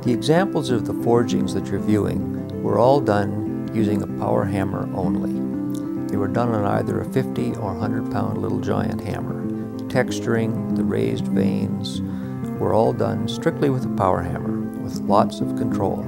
The examples of the forgings that you're viewing were all done using a power hammer only. They were done on either a 50 or 100-pound little giant hammer. Texturing, the raised veins, were all done strictly with a power hammer, with lots of control.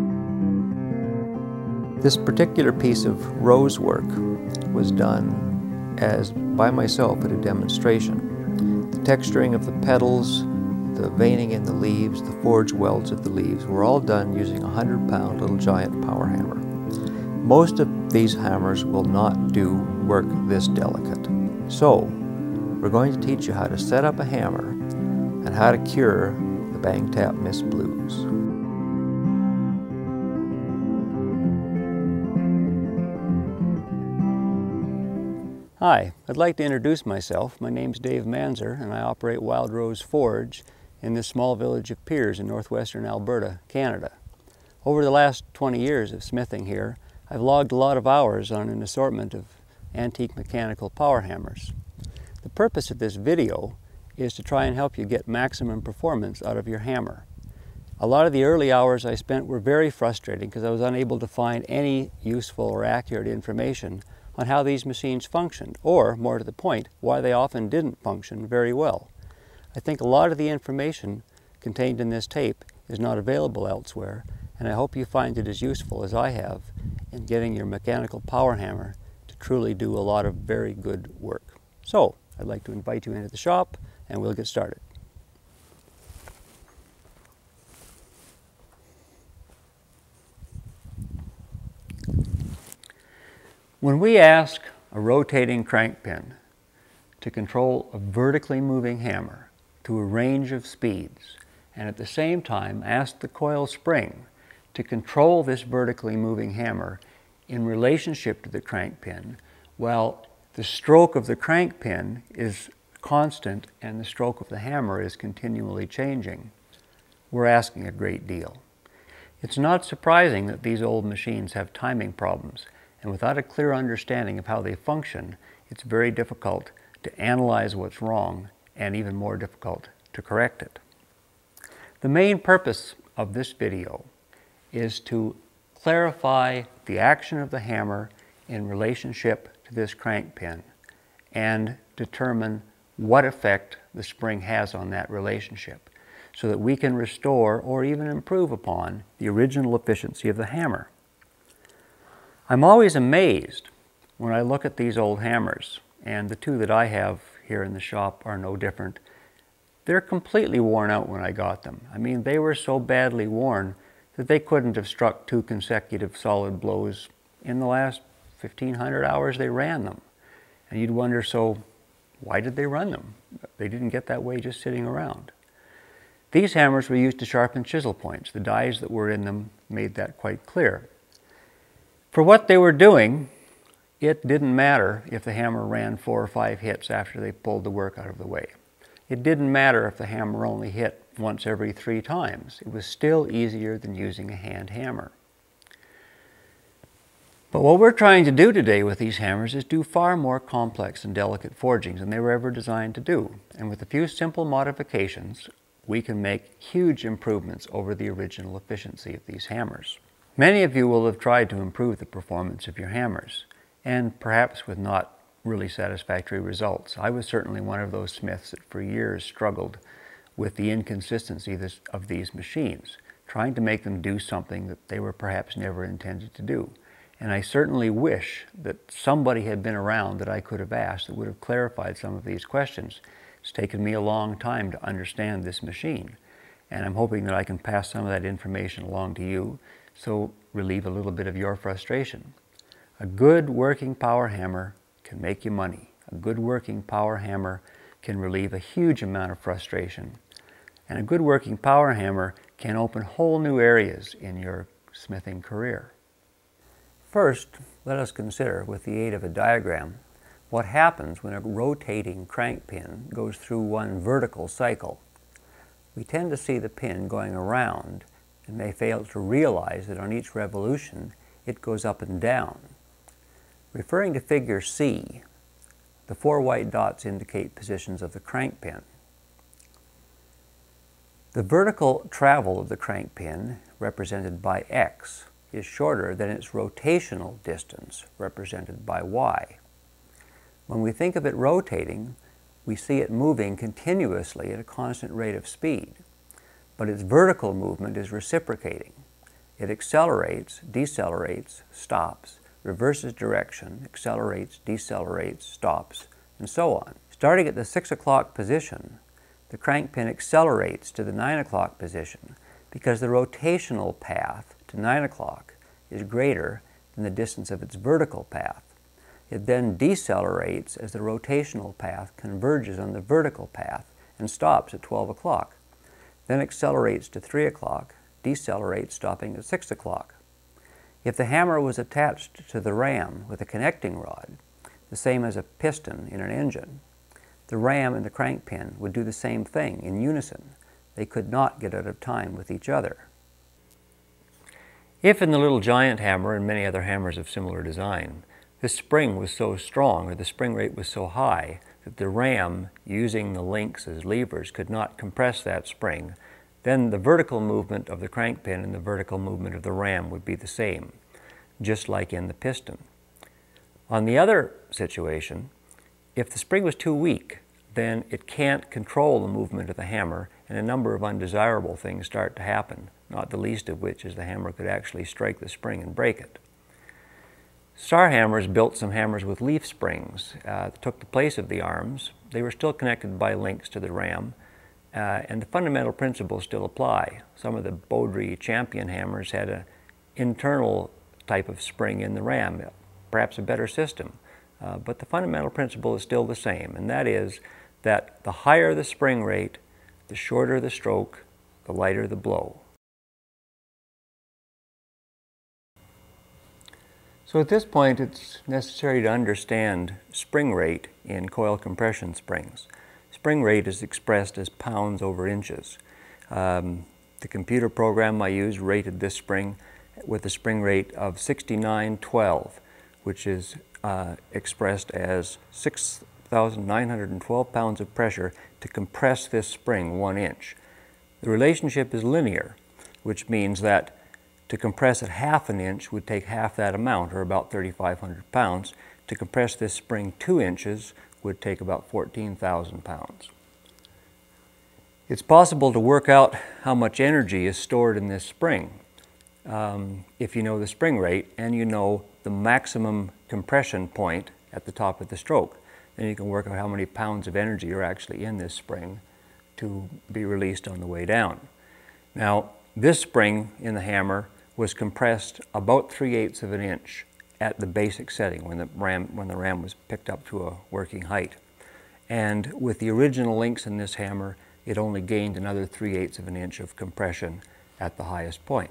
This particular piece of rose work was done by myself at a demonstration. The texturing of the petals, the veining in the leaves, the forge welds of the leaves were all done using a 100-pound little giant power hammer. Most of these hammers will not do work this delicate. So, we're going to teach you how to set up a hammer and how to cure the bang tap miss blues. Hi, I'd like to introduce myself. My name's Dave Manzer and I operate Wild Rose Forge in this small village of Piers in northwestern Alberta, Canada. Over the last 20 years of smithing here, I've logged a lot of hours on an assortment of antique mechanical power hammers. The purpose of this video is to try and help you get maximum performance out of your hammer. A lot of the early hours I spent were very frustrating because I was unable to find any useful or accurate information on how these machines functioned, or, more to the point, why they often didn't function very well. I think a lot of the information contained in this tape is not available elsewhere, and I hope you find it as useful as I have in getting your mechanical power hammer to truly do a lot of very good work. So, I'd like to invite you into the shop and we'll get started. When we ask a rotating crank pin to control a vertically moving hammer to a range of speeds, and at the same time ask the coil spring to control this vertically moving hammer in relationship to the crank pin, while the stroke of the crank pin is constant and the stroke of the hammer is continually changing, we're asking a great deal. It's not surprising that these old machines have timing problems, and without a clear understanding of how they function, it's very difficult to analyze what's wrong and even more difficult to correct it. The main purpose of this video is to clarify the action of the hammer in relationship to this crank pin and determine what effect the spring has on that relationship so that we can restore or even improve upon the original efficiency of the hammer. I'm always amazed when I look at these old hammers, and the two that I have here in the shop are no different. They're completely worn out when I got them. I mean, they were so badly worn that they couldn't have struck 2 consecutive solid blows in the last 1,500 hours they ran them. And you'd wonder, so why did they run them? They didn't get that way just sitting around. These hammers were used to sharpen chisel points. The dies that were in them made that quite clear. For what they were doing, it didn't matter if the hammer ran 4 or 5 hits after they pulled the work out of the way. It didn't matter if the hammer only hit once every 3 times. It was still easier than using a hand hammer. But what we're trying to do today with these hammers is do far more complex and delicate forgings than they were ever designed to do. And with a few simple modifications, we can make huge improvements over the original efficiency of these hammers. Many of you will have tried to improve the performance of your hammers, and perhaps with not really satisfactory results. I was certainly one of those smiths that for years struggled with the inconsistency of these machines, trying to make them do something that they were perhaps never intended to do. And I certainly wish that somebody had been around that I could have asked that would have clarified some of these questions. It's taken me a long time to understand this machine, and I'm hoping that I can pass some of that information along to you, so relieve a little bit of your frustration. A good working power hammer can make you money. A good working power hammer can relieve a huge amount of frustration. And a good working power hammer can open whole new areas in your smithing career. First, let us consider, with the aid of a diagram, what happens when a rotating crank pin goes through one vertical cycle. We tend to see the pin going around and may fail to realize that on each revolution it goes up and down. Referring to figure C, the 4 white dots indicate positions of the crank pin. The vertical travel of the crank pin, represented by X, is shorter than its rotational distance, represented by Y. When we think of it rotating, we see it moving continuously at a constant rate of speed, but its vertical movement is reciprocating. It accelerates, decelerates, stops, reverses direction, accelerates, decelerates, stops, and so on. Starting at the 6 o'clock position, the crank pin accelerates to the 9 o'clock position because the rotational path to 9 o'clock is greater than the distance of its vertical path. It then decelerates as the rotational path converges on the vertical path and stops at 12 o'clock. Then accelerates to 3 o'clock, decelerates, stopping at 6 o'clock. If the hammer was attached to the ram with a connecting rod, the same as a piston in an engine, the ram and the crank pin would do the same thing in unison. They could not get out of time with each other. If in the Little Giant hammer and many other hammers of similar design, the spring was so strong or the spring rate was so high that the ram, using the links as levers, could not compress that spring, then the vertical movement of the crank pin and the vertical movement of the ram would be the same, just like in the piston. On the other situation, if the spring was too weak, then it can't control the movement of the hammer, and a number of undesirable things start to happen, not the least of which is the hammer could actually strike the spring and break it. Star hammers built some hammers with leaf springs that took the place of the arms. They were still connected by links to the ram, and the fundamental principles still apply. Some of the Baudry Champion hammers had an internal type of spring in the ram, perhaps a better system. But the fundamental principle is still the same, and that is that the higher the spring rate, the shorter the stroke, the lighter the blow. So at this point, it's necessary to understand spring rate in coil compression springs. Spring rate is expressed as pounds over inches. The computer program I used rated this spring with a spring rate of 6912, which is expressed as 6,912 pounds of pressure to compress this spring 1 inch. The relationship is linear, which means that to compress it ½ an inch would take half that amount, or about 3,500 pounds. To compress this spring 2 inches would take about 14,000 pounds. It's possible to work out how much energy is stored in this spring if you know the spring rate and you know the maximum compression point at the top of the stroke. Then you can work out how many pounds of energy are actually in this spring to be released on the way down. Now, this spring in the hammer was compressed about 3/8 of an inch at the basic setting when the ram was picked up to a working height. And with the original links in this hammer, it only gained another 3/8 of an inch of compression at the highest point.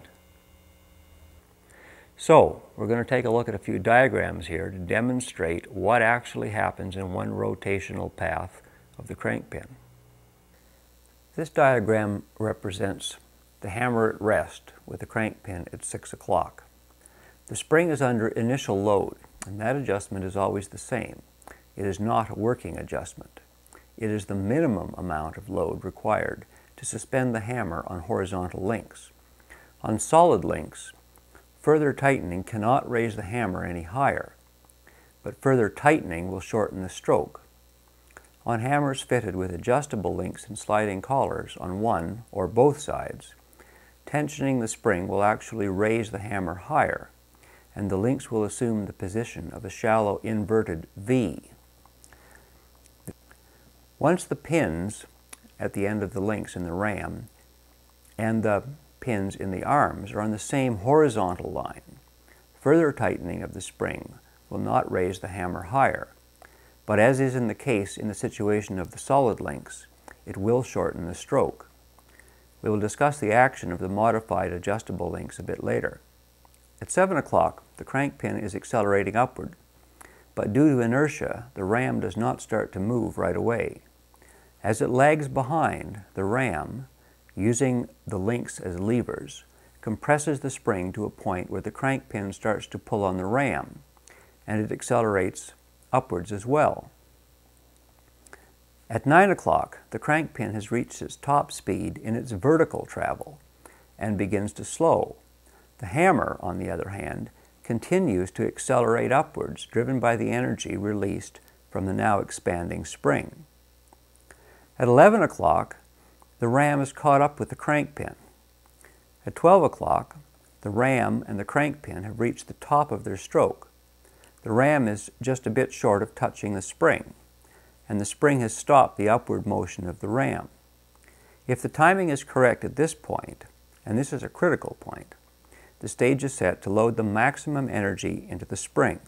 So, we're going to take a look at a few diagrams here to demonstrate what actually happens in one rotational path of the crank pin. This diagram represents the hammer at rest with the crank pin at 6 o'clock. The spring is under initial load, and that adjustment is always the same. It is not a working adjustment. It is the minimum amount of load required to suspend the hammer on horizontal links. On solid links, further tightening cannot raise the hammer any higher, but further tightening will shorten the stroke. On hammers fitted with adjustable links and sliding collars on one or both sides, tensioning the spring will actually raise the hammer higher, and the links will assume the position of a shallow inverted V. Once the pins at the end of the links in the ram and the pins in the arms are on the same horizontal line, further tightening of the spring will not raise the hammer higher, but as is in the case in the situation of the solid links, it will shorten the stroke. We will discuss the action of the modified adjustable links a bit later. At 7 o'clock, the crank pin is accelerating upward, but due to inertia, the ram does not start to move right away. As it lags behind, the ram, using the links as levers, compresses the spring to a point where the crank pin starts to pull on the ram, and it accelerates upwards as well. At 9 o'clock, the crank pin has reached its top speed in its vertical travel and begins to slow. The hammer, on the other hand, continues to accelerate upwards, driven by the energy released from the now expanding spring. At 11 o'clock, the ram is caught up with the crank pin. At 12 o'clock, the ram and the crank pin have reached the top of their stroke. The ram is just a bit short of touching the spring, and the spring has stopped the upward motion of the ram. If the timing is correct at this point, and this is a critical point, the stage is set to load the maximum energy into the spring.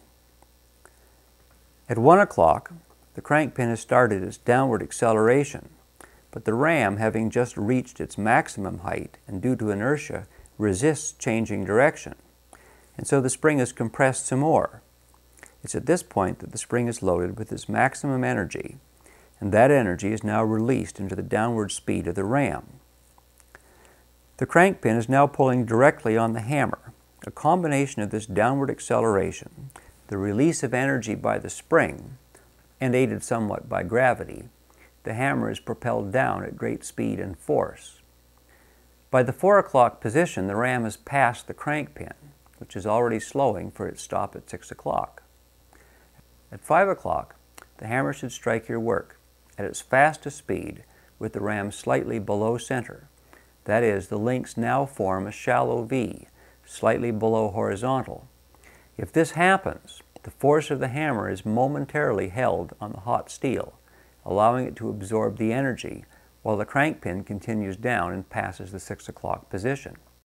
At 1 o'clock, the crank pin has started its downward acceleration, but the ram, having just reached its maximum height and due to inertia, resists changing direction, and so the spring is compressed some more. It's at this point that the spring is loaded with its maximum energy, and that energy is now released into the downward speed of the ram. The crank pin is now pulling directly on the hammer. A combination of this downward acceleration, the release of energy by the spring, and aided somewhat by gravity, the hammer is propelled down at great speed and force. By the 4 o'clock position, the ram has passed the crank pin, which is already slowing for its stop at 6 o'clock. At 5 o'clock, the hammer should strike your work at its fastest speed with the ram slightly below center. That is, the links now form a shallow V, slightly below horizontal. If this happens, the force of the hammer is momentarily held on the hot steel, allowing it to absorb the energy while the crank pin continues down and passes the 6 o'clock position.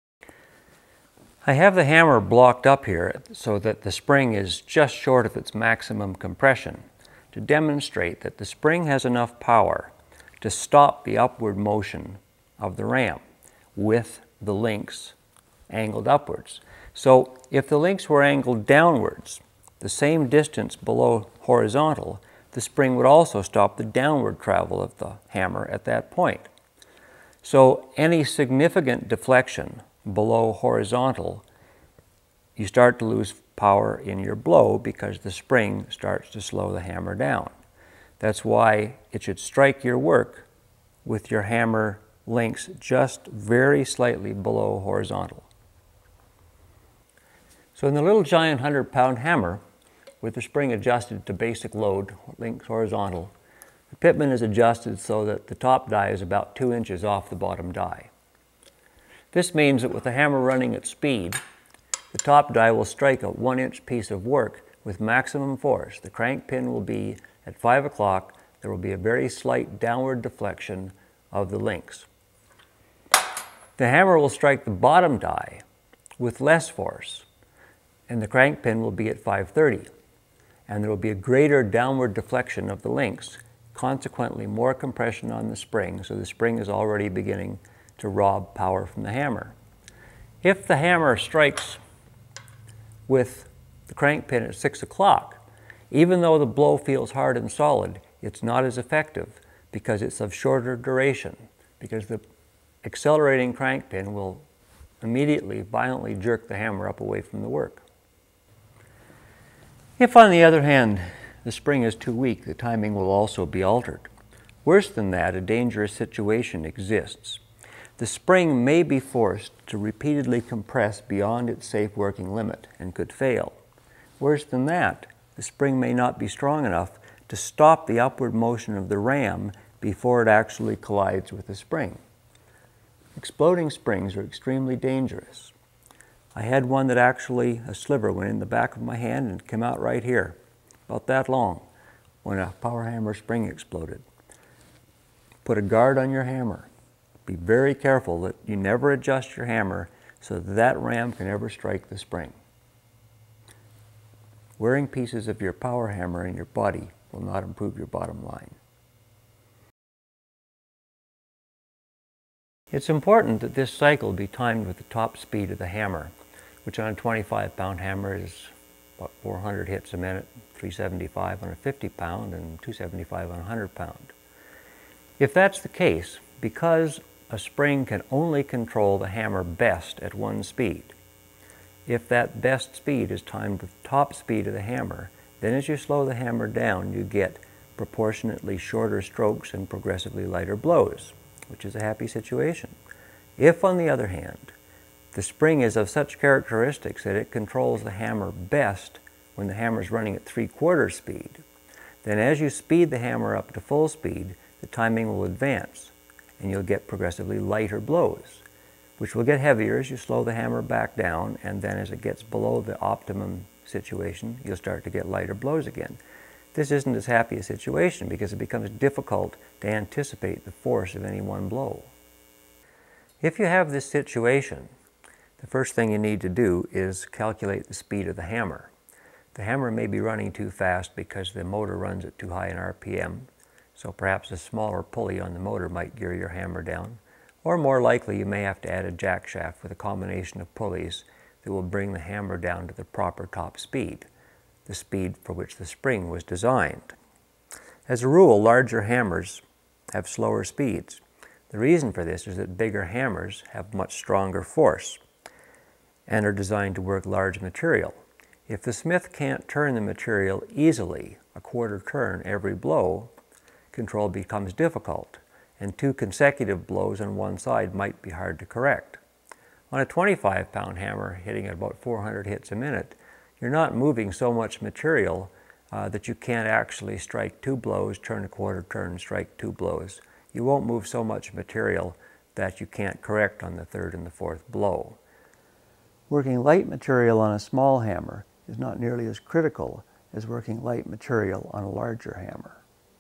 I have the hammer blocked up here so that the spring is just short of its maximum compression to demonstrate that the spring has enough power to stop the upward motion of the ram with the links angled upwards. So if the links were angled downwards, the same distance below horizontal, the spring would also stop the downward travel of the hammer at that point. So any significant deflection below horizontal, you start to lose power in your blow because the spring starts to slow the hammer down. That's why it should strike your work with your hammer links just very slightly below horizontal. So in the little giant 100-pound hammer, with the spring adjusted to basic load, links horizontal, the pitman is adjusted so that the top die is about 2 inches off the bottom die. This means that with the hammer running at speed, the top die will strike a 1-inch piece of work with maximum force. The crank pin will be at 5 o'clock. There will be a very slight downward deflection of the links. The hammer will strike the bottom die with less force, and the crank pin will be at 5:30. And there will be a greater downward deflection of the links, consequently more compression on the spring, so the spring is already beginning to rob power from the hammer. If the hammer strikes with the crank pin at 6 o'clock, even though the blow feels hard and solid, it's not as effective because it's of shorter duration, because the accelerating crank pin will immediately violently jerk the hammer up away from the work. If, on the other hand, the spring is too weak, the timing will also be altered. Worse than that, a dangerous situation exists. The spring may be forced to repeatedly compress beyond its safe working limit and could fail. Worse than that, the spring may not be strong enough to stop the upward motion of the ram before it actually collides with the spring. Exploding springs are extremely dangerous. I had one that actually, a sliver went in the back of my hand and came out right here, about that long, when a Powerhammer spring exploded. Put a guard on your hammer. Be very careful that you never adjust your hammer so that ram can never strike the spring. Wearing pieces of your Powerhammer in your body will not improve your bottom line. It's important that this cycle be timed with the top speed of the hammer, which on a 25-pound hammer is about 400 hits a minute, 375 on a 50-pound, and 275 on a 100-pound. If that's the case, because a spring can only control the hammer best at one speed, if that best speed is timed with the top speed of the hammer, then as you slow the hammer down, you get proportionately shorter strokes and progressively lighter blows, which is a happy situation. If, on the other hand, the spring is of such characteristics that it controls the hammer best when the hammer is running at 3/4 speed, then as you speed the hammer up to full speed, the timing will advance and you'll get progressively lighter blows, which will get heavier as you slow the hammer back down, and then as it gets below the optimum situation, you'll start to get lighter blows again. This isn't as happy a situation because it becomes difficult to anticipate the force of any one blow. If you have this situation, the first thing you need to do is calculate the speed of the hammer. The hammer may be running too fast because the motor runs at too high an RPM, so perhaps a smaller pulley on the motor might gear your hammer down. Or more likely, you may have to add a jack shaft with a combination of pulleys that will bring the hammer down to the proper top speed, the speed for which the spring was designed. As a rule, larger hammers have slower speeds. The reason for this is that bigger hammers have much stronger force and are designed to work large material. If the smith can't turn the material easily, a 1/4 turn every blow, control becomes difficult, and 2 consecutive blows on one side might be hard to correct. On a 25-pound hammer hitting at about 400 hits a minute, you're not moving so much material that you can't actually strike 2 blows, turn a 1/4 turn, strike 2 blows. You won't move so much material that you can't correct on the 3rd and the 4th blow. Working light material on a small hammer is not nearly as critical as working light material on a larger hammer.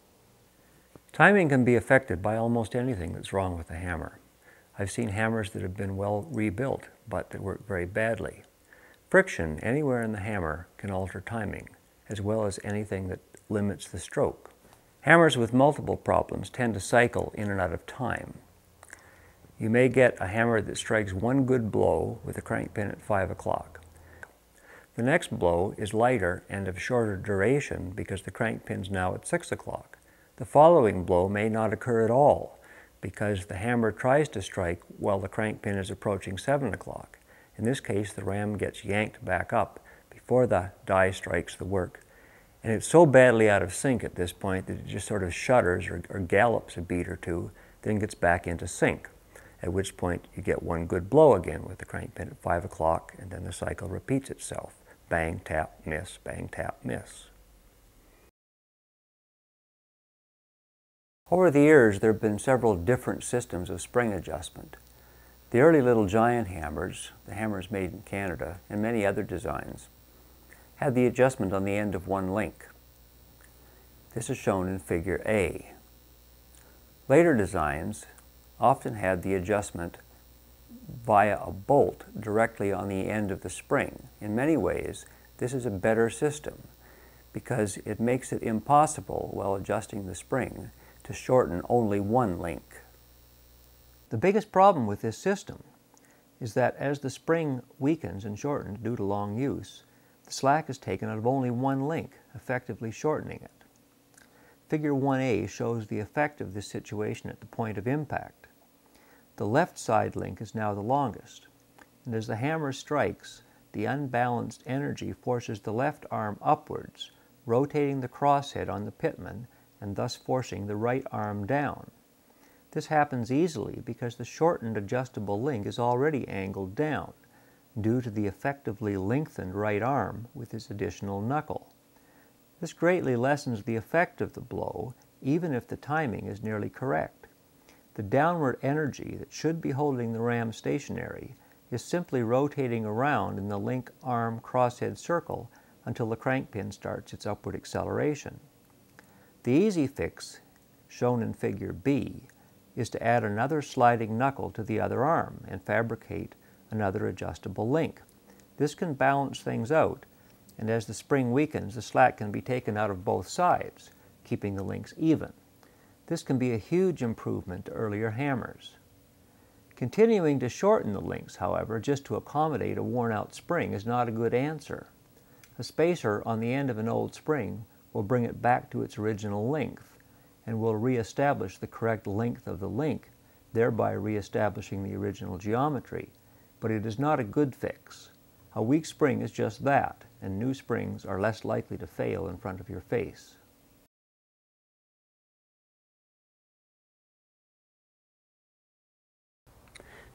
Timing can be affected by almost anything that's wrong with the hammer. I've seen hammers that have been well rebuilt, but that work very badly. Friction anywhere in the hammer can alter timing, as well as anything that limits the stroke. Hammers with multiple problems tend to cycle in and out of time. You may get a hammer that strikes one good blow with a crank pin at 5 o'clock. The next blow is lighter and of shorter duration because the crank pin's now at 6 o'clock. The following blow may not occur at all because the hammer tries to strike while the crank pin is approaching 7 o'clock. In this case, the ram gets yanked back up before the die strikes the work. And it's so badly out of sync at this point that it just sort of shudders or gallops a beat or two, then gets back into sync, at which point you get one good blow again with the crank pin at 5 o'clock, and then the cycle repeats itself. Bang, tap, miss, bang, tap, miss. Over the years, there have been several different systems of spring adjustment. The early little giant hammers, the hammers made in Canada, and many other designs, had the adjustment on the end of one link. This is shown in Figure A. Later designs often had the adjustment via a bolt directly on the end of the spring. In many ways, this is a better system because it makes it impossible, while adjusting the spring, to shorten only one link. The biggest problem with this system is that as the spring weakens and shortens due to long use, the slack is taken out of only one link, effectively shortening it. Figure 1A shows the effect of this situation at the point of impact. The left side link is now the longest, and as the hammer strikes, the unbalanced energy forces the left arm upwards, rotating the crosshead on the pitman and thus forcing the right arm down. This happens easily because the shortened adjustable link is already angled down due to the effectively lengthened right arm with its additional knuckle. This greatly lessens the effect of the blow, even if the timing is nearly correct. The downward energy that should be holding the ram stationary is simply rotating around in the link arm crosshead circle until the crank pin starts its upward acceleration. The easy fix, shown in Figure B, is to add another sliding knuckle to the other arm and fabricate another adjustable link. This can balance things out, and as the spring weakens, the slack can be taken out of both sides, keeping the links even. This can be a huge improvement to earlier hammers. Continuing to shorten the links, however, just to accommodate a worn-out spring is not a good answer. A spacer on the end of an old spring will bring it back to its original length and will re-establish the correct length of the link, thereby re-establishing the original geometry. But it is not a good fix. A weak spring is just that, and new springs are less likely to fail in front of your face.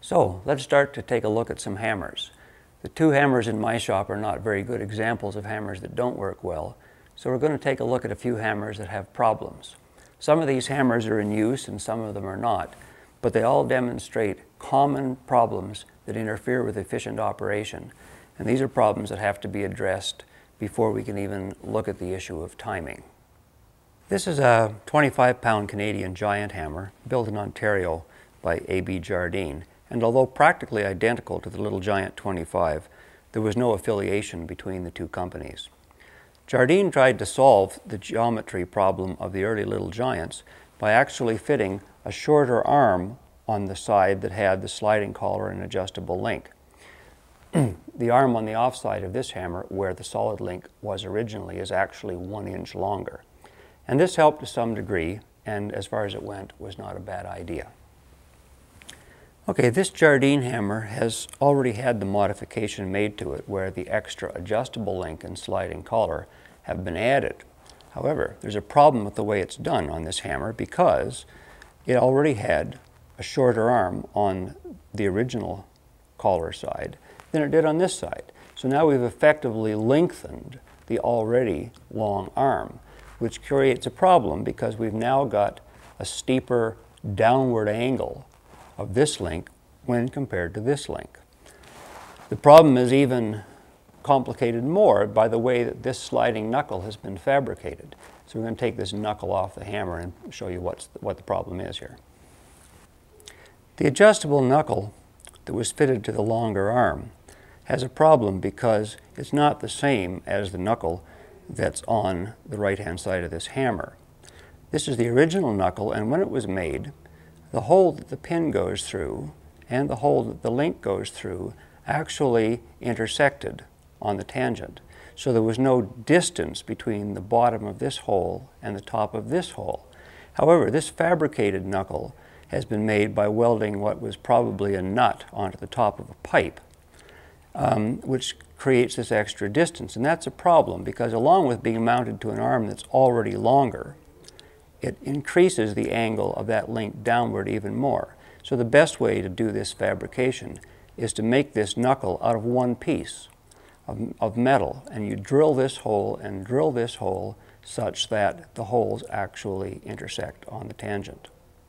So let's start to take a look at some hammers. The two hammers in my shop are not very good examples of hammers that don't work well, so we're going to take a look at a few hammers that have problems. Some of these hammers are in use and some of them are not, but they all demonstrate common problems that interfere with efficient operation, and these are problems that have to be addressed before we can even look at the issue of timing. This is a 25-pound Canadian giant hammer built in Ontario by A.B. Jardine. And although practically identical to the Little Giant 25, there was no affiliation between the two companies. Jardine tried to solve the geometry problem of the early Little Giants by actually fitting a shorter arm on the side that had the sliding collar and adjustable link. The arm on the offside of this hammer, where the solid link was originally, is actually 1 inch longer. And this helped to some degree, and as far as it went, was not a bad idea. Okay, this Jardine hammer has already had the modification made to it where the extra adjustable link and sliding collar have been added. However, there's a problem with the way it's done on this hammer because it already had a shorter arm on the original collar side than it did on this side. So now we've effectively lengthened the already long arm, which creates a problem because we've now got a steeper downward angle of this link when compared to this link. The problem is even complicated more by the way that this sliding knuckle has been fabricated. So we're going to take this knuckle off the hammer and show you what the problem is here. The adjustable knuckle that was fitted to the longer arm has a problem because it's not the same as the knuckle that's on the right-hand side of this hammer. This is the original knuckle, and when it was made, the hole that the pin goes through and the hole that the link goes through actually intersected on the tangent. So there was no distance between the bottom of this hole and the top of this hole. However, this fabricated knuckle has been made by welding what was probably a nut onto the top of a pipe, which creates this extra distance. And that's a problem because along with being mounted to an arm that's already longer, it increases the angle of that link downward even more. So the best way to do this fabrication is to make this knuckle out of one piece of metal, and you drill this hole and drill this hole such that the holes actually intersect on the tangent.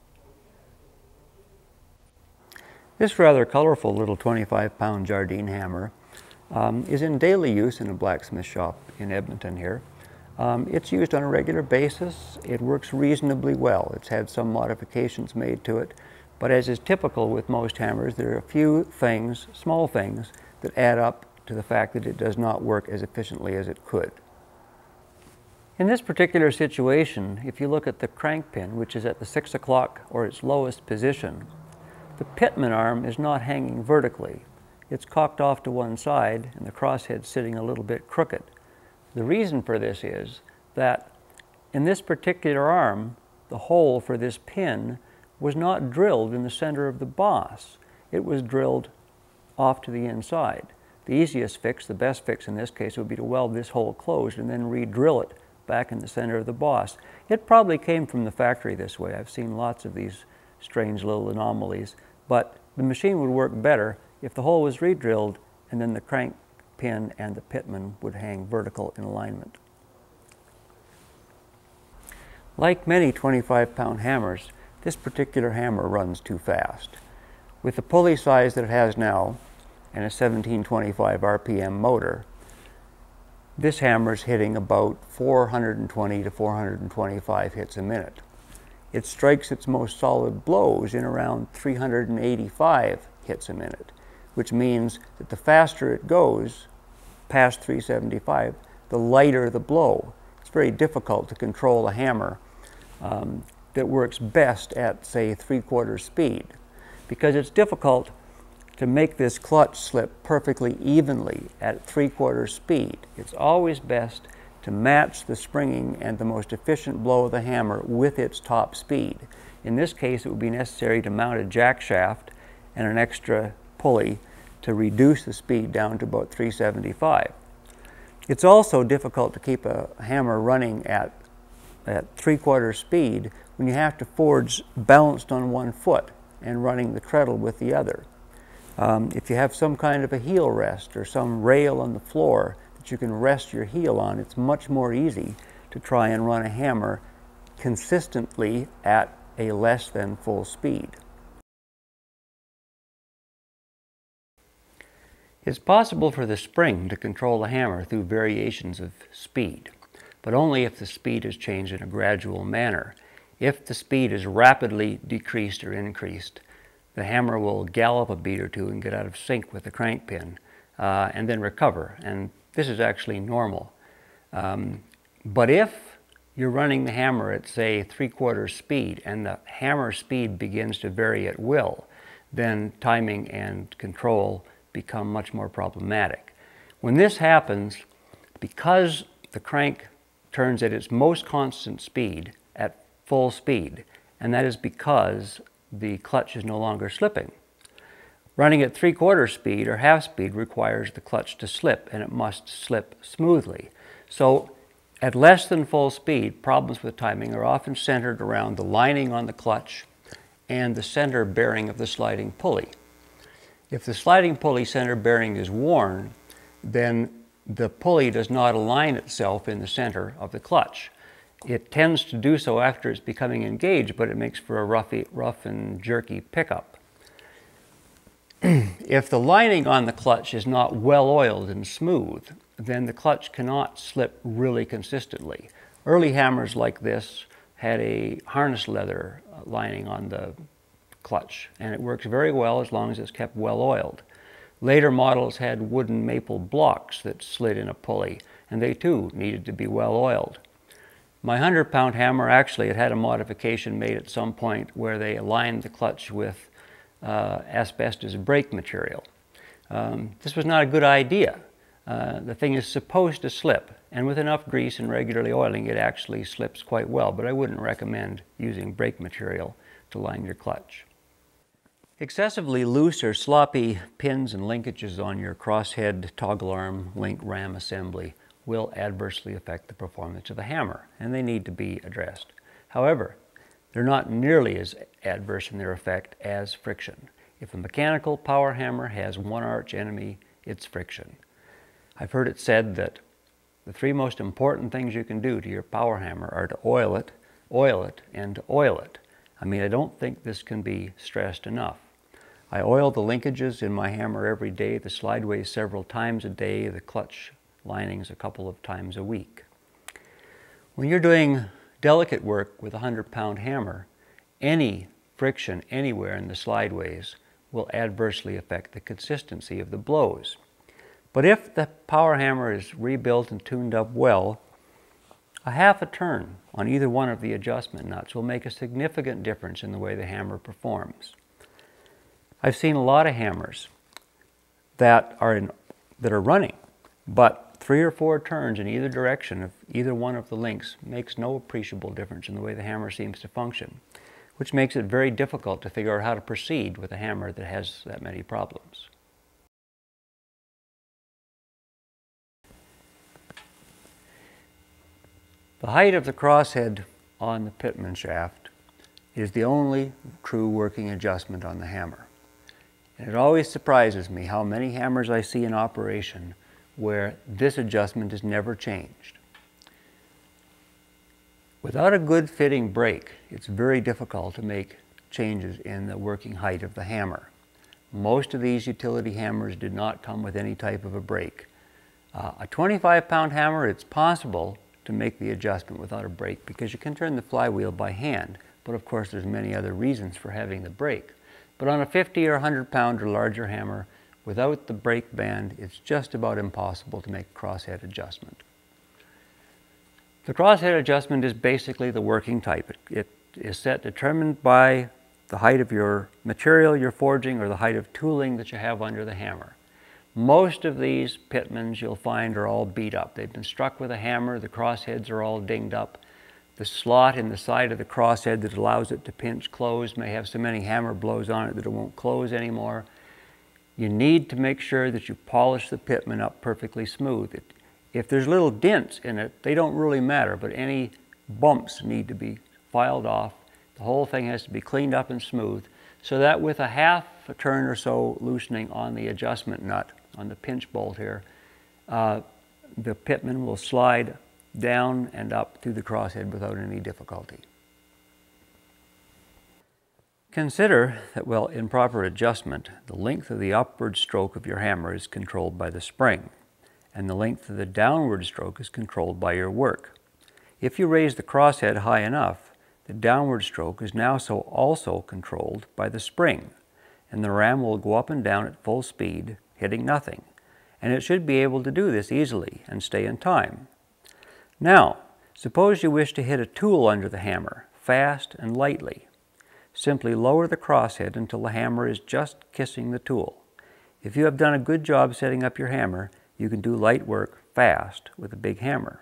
This rather colorful little 25-pound Jardine hammer is in daily use in a blacksmith shop in Edmonton here. It's used on a regular basis. It works reasonably well. It's had some modifications made to it, but as is typical with most hammers, there are a few things, small things, that add up to the fact that it does not work as efficiently as it could. In this particular situation, if you look at the crank pin, which is at the 6 o'clock or its lowest position, the pitman arm is not hanging vertically. It's cocked off to one side and the crosshead's sitting a little bit crooked. The reason for this is that in this particular arm, the hole for this pin was not drilled in the center of the boss. It was drilled off to the inside. The easiest fix, the best fix in this case, would be to weld this hole closed and then re-drill it back in the center of the boss. It probably came from the factory this way. I've seen lots of these strange little anomalies, but the machine would work better if the hole was re-drilled and then the crank pin and the pitman would hang vertical in alignment. Like many 25-pound hammers, this particular hammer runs too fast. With the pulley size that it has now and a 1725 RPM motor, this hammer is hitting about 420 to 425 hits a minute. It strikes its most solid blows in around 385 hits a minute, which means that the faster it goes past 375, the lighter the blow. It's very difficult to control a hammer that works best at, say, 3/4 speed, because it's difficult to make this clutch slip perfectly evenly at 3/4 speed. It's always best to match the springing and the most efficient blow of the hammer with its top speed. In this case, it would be necessary to mount a jack shaft and an extra pulley to reduce the speed down to about 375. It's also difficult to keep a hammer running at 3/4 speed when you have to forge balanced on one foot and running the treadle with the other. If you have some kind of a heel rest or some rail on the floor that you can rest your heel on, it's much more easy to try and run a hammer consistently at a less than full speed. It's possible for the spring to control the hammer through variations of speed, but only if the speed is changed in a gradual manner. If the speed is rapidly decreased or increased, the hammer will gallop a beat or two and get out of sync with the crank pin and then recover. And this is actually normal. But if you're running the hammer at, say, 3/4 speed and the hammer speed begins to vary at will, then timing and control become much more problematic. When this happens, because the crank turns at its most constant speed at full speed, and that is because the clutch is no longer slipping. Running at 3/4 speed or half speed requires the clutch to slip, and it must slip smoothly. So at less than full speed, problems with timing are often centered around the lining on the clutch and the center bearing of the sliding pulley. If the sliding pulley center bearing is worn, then the pulley does not align itself in the center of the clutch. It tends to do so after it's becoming engaged, but it makes for a rough and jerky pickup. If the lining on the clutch is not well oiled and smooth, then the clutch cannot slip really consistently. Early hammers like this had a harness leather lining on the clutch, and it works very well as long as it's kept well oiled. Later models had wooden maple blocks that slid in a pulley, and they too needed to be well oiled. My 100-pound hammer actually had a modification made at some point where they aligned the clutch with asbestos brake material. This was not a good idea. The thing is supposed to slip, and with enough grease and regularly oiling, it actually slips quite well, but I wouldn't recommend using brake material to line your clutch. Excessively loose or sloppy pins and linkages on your crosshead, toggle arm, link ram assembly will adversely affect the performance of the hammer, and they need to be addressed. However, they're not nearly as adverse in their effect as friction. If a mechanical power hammer has one arch enemy, it's friction. I've heard it said that the 3 most important things you can do to your power hammer are to oil it, and to oil it. I mean, I don't think this can be stressed enough. I oil the linkages in my hammer every day, the slideways several times a day, the clutch linings a couple of times a week. When you're doing delicate work with a 100-pound hammer, any friction anywhere in the slideways will adversely affect the consistency of the blows. But if the power hammer is rebuilt and tuned up well, a half a turn on either one of the adjustment nuts will make a significant difference in the way the hammer performs. I've seen a lot of hammers that are running, but 3 or 4 turns in either direction of either one of the links makes no appreciable difference in the way the hammer seems to function, which makes it very difficult to figure out how to proceed with a hammer that has that many problems. The height of the crosshead on the pitman shaft is the only true working adjustment on the hammer. And it always surprises me how many hammers I see in operation where this adjustment is never changed. Without a good fitting brake, it's very difficult to make changes in the working height of the hammer. Most of these utility hammers did not come with any type of a brake. A 25-pound hammer, it's possible to make the adjustment without a brake because you can turn the flywheel by hand, but of course there's many other reasons for having the brake. But on a 50 or 100-pound or larger hammer, without the brake band, it's just about impossible to make a crosshead adjustment. The crosshead adjustment is basically the working type. It is determined by the height of your material you're forging or the height of tooling that you have under the hammer. Most of these pitmans you'll find are all beat up. They've been struck with a hammer, the crossheads are all dinged up. The slot in the side of the crosshead that allows it to pinch close may have so many hammer blows on it that it won't close anymore. You need to make sure that you polish the pitman up perfectly smooth. If there's little dents in it, they don't really matter, but any bumps need to be filed off. The whole thing has to be cleaned up and smooth so that with a half a turn or so loosening on the adjustment nut, on the pinch bolt here, the pitman will slide down and up through the crosshead without any difficulty. Consider that, well, in proper adjustment, the length of the upward stroke of your hammer is controlled by the spring, and the length of the downward stroke is controlled by your work. If you raise the crosshead high enough, the downward stroke is now also controlled by the spring, and the ram will go up and down at full speed, hitting nothing. And it should be able to do this easily and stay in time. Now, suppose you wish to hit a tool under the hammer, fast and lightly. Simply lower the crosshead until the hammer is just kissing the tool. If you have done a good job setting up your hammer, you can do light work fast with a big hammer.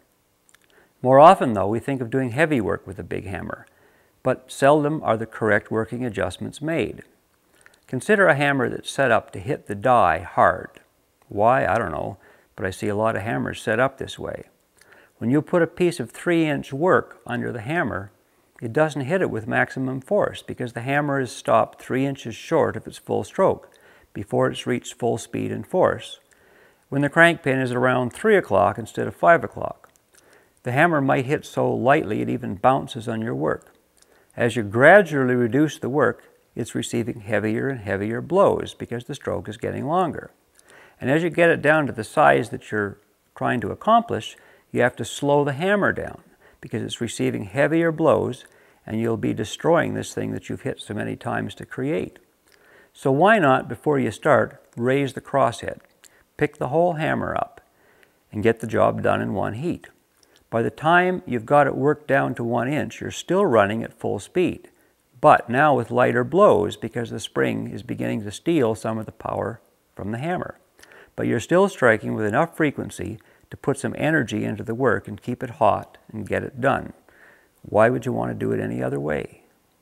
More often, though, we think of doing heavy work with a big hammer, but seldom are the correct working adjustments made. Consider a hammer that's set up to hit the die hard. Why? I don't know, but I see a lot of hammers set up this way. When you put a piece of 3-inch work under the hammer, it doesn't hit it with maximum force because the hammer is stopped 3 inches short of its full stroke before it's reached full speed and force, when the crank pin is around 3 o'clock instead of 5 o'clock. The hammer might hit so lightly it even bounces on your work. As you gradually reduce the work, it's receiving heavier and heavier blows because the stroke is getting longer. And as you get it down to the size that you're trying to accomplish, you have to slow the hammer down because it's receiving heavier blows and you'll be destroying this thing that you've hit so many times to create. So why not, before you start, raise the crosshead, pick the whole hammer up, and get the job done in one heat. By the time you've got it worked down to 1 inch, you're still running at full speed, but now with lighter blows because the spring is beginning to steal some of the power from the hammer. But you're still striking with enough frequency to put some energy into the work and keep it hot and get it done. Why would you want to do it any other way?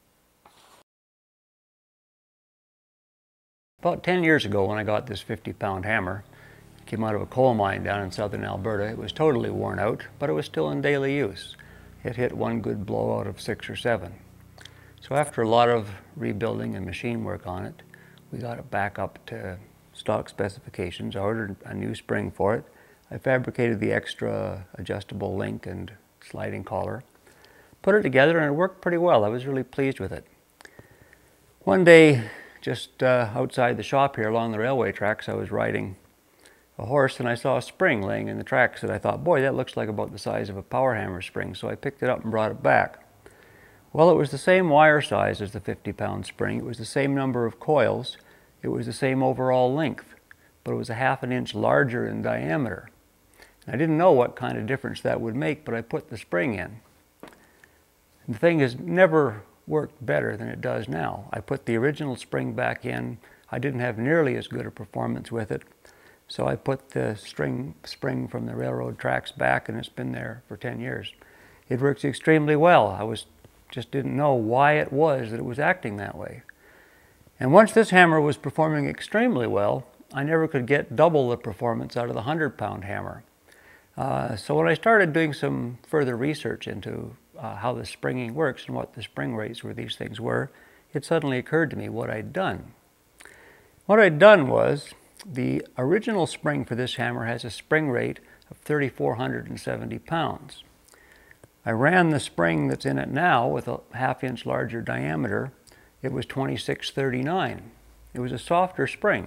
About 10 years ago when I got this 50-pound hammer, it came out of a coal mine down in southern Alberta. It was totally worn out, but it was still in daily use. It hit one good blow out of 6 or 7. So after a lot of rebuilding and machine work on it, we got it back up to stock specifications. I ordered a new spring for it. I fabricated the extra adjustable link and sliding collar, put it together, and it worked pretty well. I was really pleased with it. One day, just outside the shop here along the railway tracks, I was riding a horse and I saw a spring laying in the tracks, and I thought, boy, that looks like about the size of a Powerhammer spring, so I picked it up and brought it back. Well, it was the same wire size as the 50-pound spring. It was the same number of coils. It was the same overall length, but it was a ½ an inch larger in diameter. I didn't know what kind of difference that would make, but I put the spring in. The thing has never worked better than it does now. I put the original spring back in. I didn't have nearly as good a performance with it, so I put the spring from the railroad tracks back, and it's been there for 10 years. It works extremely well. I just didn't know why it was that it was acting that way. And once this hammer was performing extremely well, I never could get double the performance out of the 100-pound hammer. So when I started doing some further research into how the springing works and what the spring rates for these things were, it suddenly occurred to me what I'd done. What I'd done was, the original spring for this hammer has a spring rate of 3,470 pounds. I ran the spring that's in it now with a ½ inch larger diameter. It was 2639. It was a softer spring.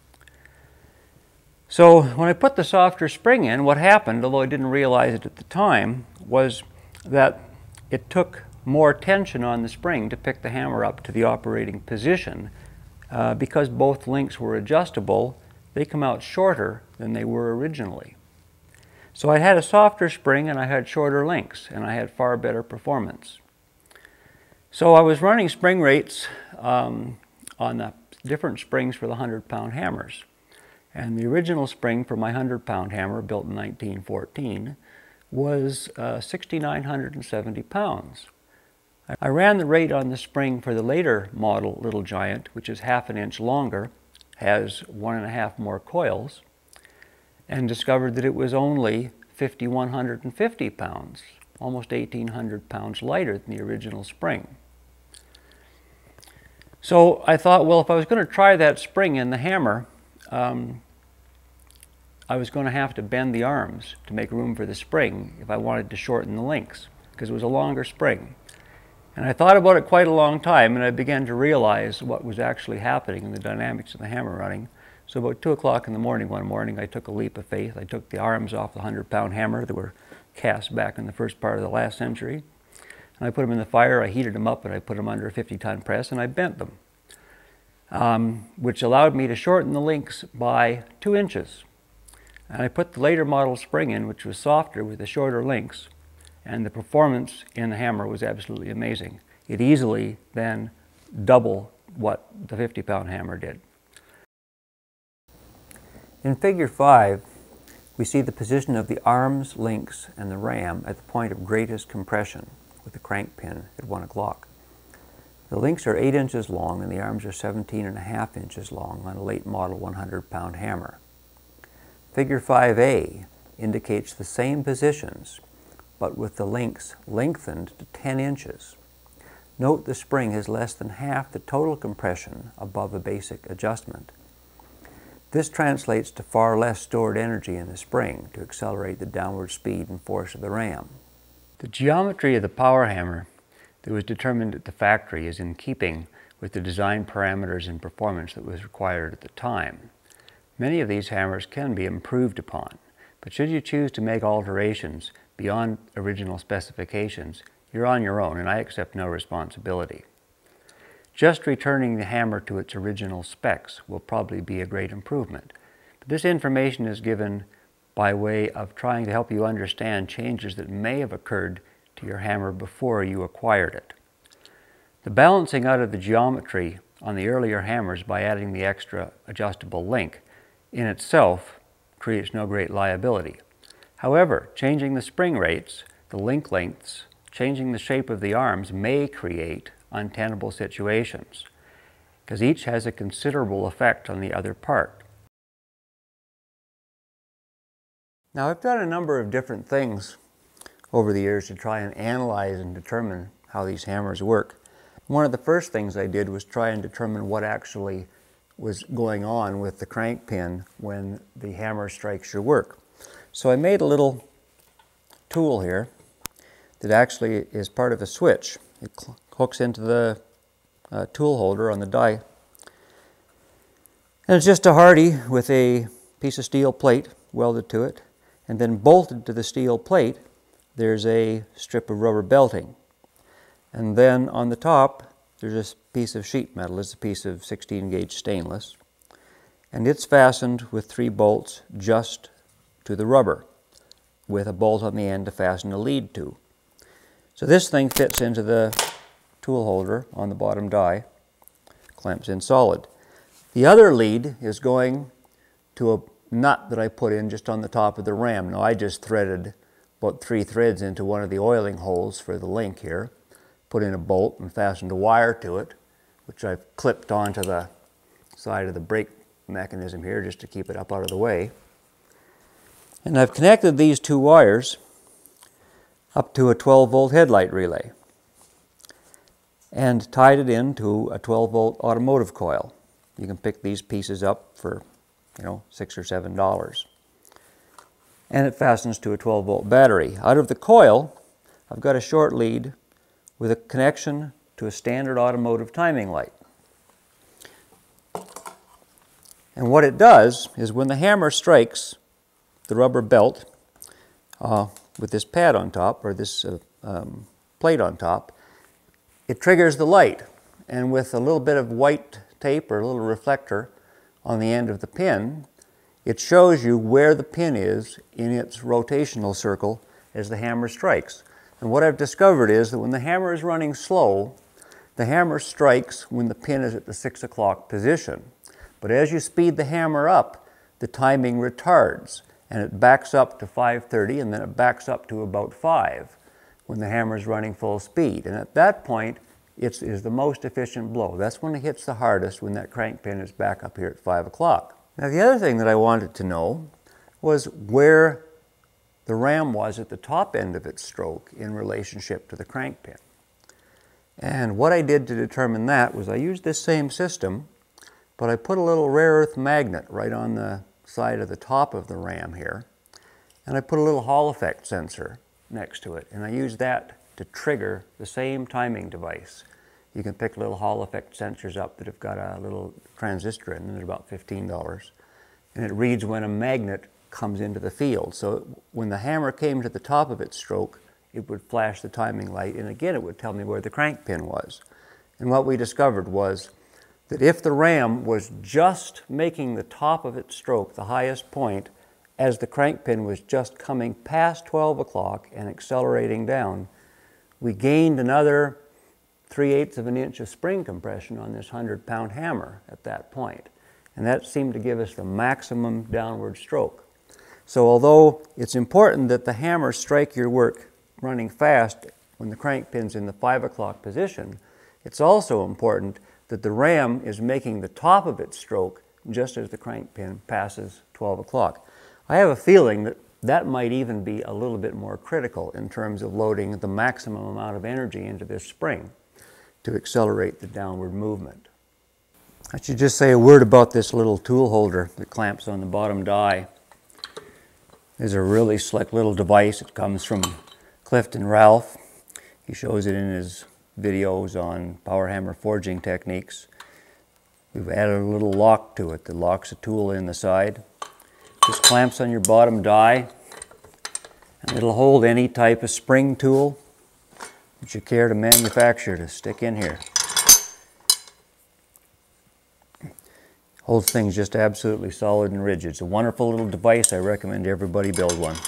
So when I put the softer spring in, what happened, although I didn't realize it at the time, was that it took more tension on the spring to pick the hammer up to the operating position. Because both links were adjustable, they come out shorter than they were originally. So I had a softer spring and I had shorter links, and I had far better performance. So I was running spring rates on the different springs for the 100-pound hammers. And the original spring for my 100-pound hammer, built in 1914, was 6,970 pounds. I ran the rate on the spring for the later model Little Giant, which is ½ an inch longer, has 1.5 more coils, and discovered that it was only 5,150 pounds, almost 1,800 pounds lighter than the original spring. So I thought, well, if I was going to try that spring in the hammer, I was going to have to bend the arms to make room for the spring if I wanted to shorten the links, because it was a longer spring. And I thought about it quite a long time, and I began to realize what was actually happening in the dynamics of the hammer running. So about 2 o'clock in the morning one morning, I took a leap of faith. I took the arms off the 100-pound hammer that were cast back in the first part of the last century. And I put them in the fire, I heated them up, and I put them under a 50-ton press, and I bent them, which allowed me to shorten the links by 2 inches. And I put the later model spring in, which was softer with the shorter links, and the performance in the hammer was absolutely amazing. It easily then doubled what the 50-pound hammer did. In Figure 5, we see the position of the arms, links, and the ram at the point of greatest compression with the crank pin at 1 o'clock. The links are 8 inches long and the arms are 17.5 inches long on a late model 100-pound hammer. Figure 5A indicates the same positions, but with the links lengthened to 10 inches. Note the spring has less than half the total compression above a basic adjustment. This translates to far less stored energy in the spring to accelerate the downward speed and force of the ram. The geometry of the Powerhammer that was determined at the factory is in keeping with the design parameters and performance that was required at the time. Many of these hammers can be improved upon, but should you choose to make alterations beyond original specifications, you're on your own, and I accept no responsibility. Just returning the hammer to its original specs will probably be a great improvement. But this information is given by way of trying to help you understand changes that may have occurred to your hammer before you acquired it. The balancing out of the geometry on the earlier hammers by adding the extra adjustable link in itself creates no great liability. However, changing the spring rates, the link lengths, changing the shape of the arms may create untenable situations, because each has a considerable effect on the other part. Now, I've done a number of different things over the years to try and analyze and determine how these hammers work. One of the first things I did was try and determine what actually was going on with the crank pin when the hammer strikes your work. So I made a little tool here that actually is part of a switch. It hooks into the tool holder on the die. And it's just a Hardy with a piece of steel plate welded to it. And then bolted to the steel plate, there's a strip of rubber belting. And then on the top, there's a piece of sheet metal. It's a piece of 16-gauge stainless. And it's fastened with 3 bolts just to the rubber, with a bolt on the end to fasten a lead to. So this thing fits into the tool holder on the bottom die, clamps in solid. The other lead is going to a nut that I put in just on the top of the ram. Now I just threaded about 3 threads into one of the oiling holes for the link here, put in a bolt and fastened a wire to it, which I've clipped onto the side of the brake mechanism here just to keep it up out of the way. And I've connected these 2 wires up to a 12-volt headlight relay and tied it into a 12-volt automotive coil. You can pick these pieces up for, $6 or $7. And it fastens to a 12-volt battery. Out of the coil, I've got a short lead with a connection to a standard automotive timing light. And what it does is when the hammer strikes the rubber belt with this pad on top, or this plate on top, it triggers the light. And with a little bit of white tape or a little reflector on the end of the pin, it shows you where the pin is in its rotational circle as the hammer strikes. And what I've discovered is that when the hammer is running slow, the hammer strikes when the pin is at the 6 o'clock position. But as you speed the hammer up, the timing retards, and it backs up to 5:30, and then it backs up to about 5 when the hammer is running full speed. And at that point, it is the most efficient blow. That's when it hits the hardest, when that crank pin is back up here at 5 o'clock. Now the other thing that I wanted to know was where the ram was at the top end of its stroke in relationship to the crank pin. And what I did to determine that was I used this same system, but I put a little rare earth magnet right on the side of the top of the ram here, and I put a little Hall effect sensor next to it, and I used that to trigger the same timing device. You can pick little Hall effect sensors up that have got a little transistor in them. They're about $15, and it reads when a magnet comes into the field. So when the hammer came to the top of its stroke, it would flash the timing light, and again it would tell me where the crank pin was. And what we discovered was that if the ram was just making the top of its stroke the highest point as the crank pin was just coming past 12 o'clock and accelerating down, we gained another 3/8 of an inch of spring compression on this 100-pound hammer at that point. And that seemed to give us the maximum downward stroke. So although it's important that the hammer strike your work running fast when the crank pin's in the 5 o'clock position, it's also important that the ram is making the top of its stroke just as the crank pin passes 12 o'clock. I have a feeling that that might even be a little bit more critical in terms of loading the maximum amount of energy into this spring to accelerate the downward movement. I should just say a word about this little tool holder that clamps on the bottom die. It's a really slick little device. It comes from Clifton Ralph. He shows it in his videos on Powerhammer forging techniques. We've added a little lock to it that locks a tool in the side. Just clamps on your bottom die, and it'll hold any type of spring tool that you care to manufacture to stick in here. Holds things just absolutely solid and rigid. It's a wonderful little device. I recommend everybody build one.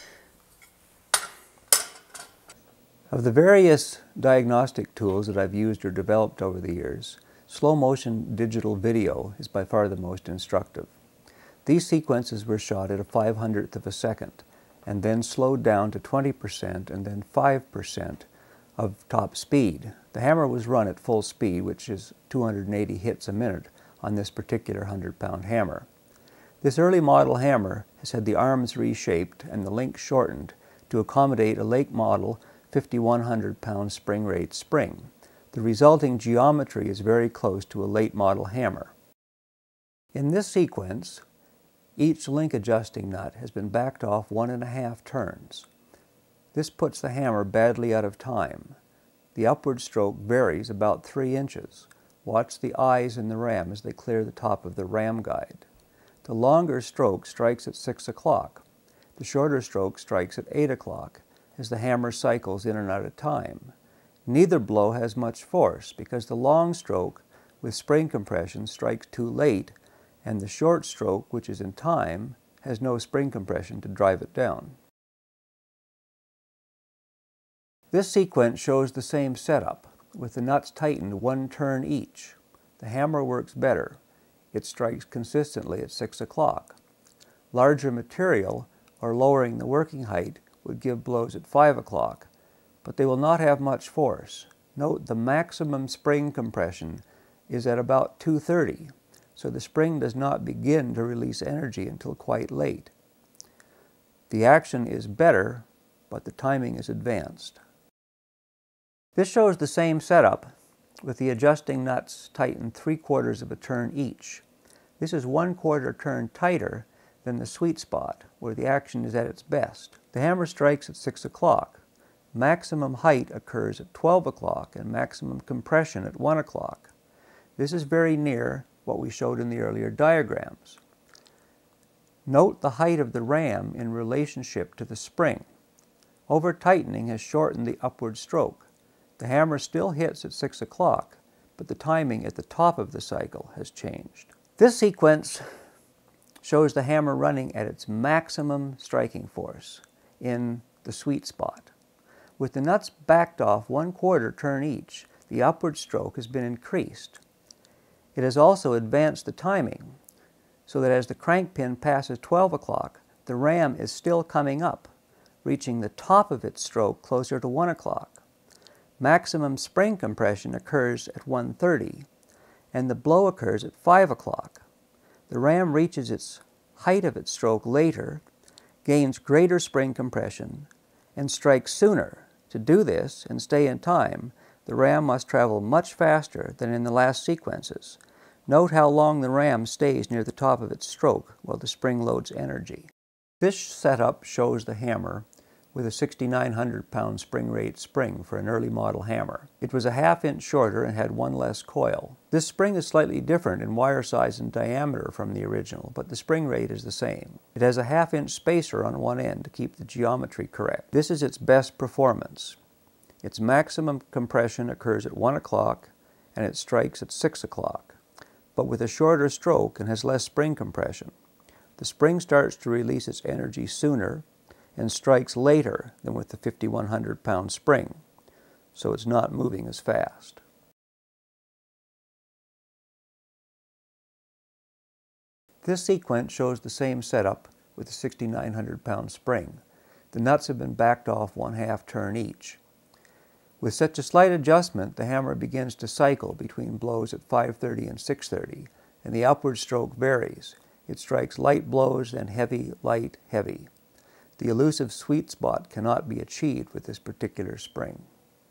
Of the various diagnostic tools that I've used or developed over the years, slow motion digital video is by far the most instructive. These sequences were shot at a 500th of a second and then slowed down to 20% and then 5% of top speed. The hammer was run at full speed, which is 280 hits a minute on this particular 100-pound hammer. This early model hammer has had the arms reshaped and the links shortened to accommodate a late model 5,100-pound spring rate spring. The resulting geometry is very close to a late model hammer. In this sequence, each link adjusting nut has been backed off 1.5 turns. This puts the hammer badly out of time. The upward stroke varies about 3 inches. Watch the eyes in the ram as they clear the top of the ram guide. The longer stroke strikes at 6 o'clock. The shorter stroke strikes at 8 o'clock as the hammer cycles in and out of time. Neither blow has much force because the long stroke with spring compression strikes too late, and the short stroke, which is in time, has no spring compression to drive it down. This sequence shows the same setup, with the nuts tightened 1 turn each. The hammer works better. It strikes consistently at 6 o'clock. Larger material, or lowering the working height, would give blows at 5 o'clock, but they will not have much force. Note the maximum spring compression is at about 230, so the spring does not begin to release energy until quite late. The action is better, but the timing is advanced. This shows the same setup with the adjusting nuts tightened 3/4 of a turn each. This is 1/4 turn tighter than the sweet spot, where the action is at its best. The hammer strikes at 6 o'clock. Maximum height occurs at 12 o'clock and maximum compression at 1 o'clock. This is very near what we showed in the earlier diagrams. Note the height of the ram in relationship to the spring. Over-tightening has shortened the upward stroke. The hammer still hits at 6 o'clock, but the timing at the top of the cycle has changed. This sequence shows the hammer running at its maximum striking force in the sweet spot. With the nuts backed off 1/4 turn each, the upward stroke has been increased. It has also advanced the timing, so that as the crank pin passes 12 o'clock, the ram is still coming up, reaching the top of its stroke closer to 1 o'clock. Maximum spring compression occurs at 1:30, and the blow occurs at 5 o'clock. The ram reaches its height of its stroke later, gains greater spring compression, and strikes sooner. To do this and stay in time, the the ram must travel much faster than in the last sequences. Note how long the ram stays near the top of its stroke while the spring loads energy. This setup shows the hammer with a 6,900 pound spring rate spring for an early model hammer. It was a ½ inch shorter and had one less coil. This spring is slightly different in wire size and diameter from the original, but the spring rate is the same. It has a ½ inch spacer on one end to keep the geometry correct. This is its best performance. Its maximum compression occurs at 1 o'clock and it strikes at 6 o'clock, but with a shorter stroke and has less spring compression. The spring starts to release its energy sooner and strikes later than with the 5,100 pound spring, so it's not moving as fast. This sequence shows the same setup with the 6,900 pound spring. The nuts have been backed off 1/2 turn each. With such a slight adjustment, the hammer begins to cycle between blows at 5:30 and 6:30, and the upward stroke varies. It strikes light blows, then heavy, light, heavy. The elusive sweet spot cannot be achieved with this particular spring.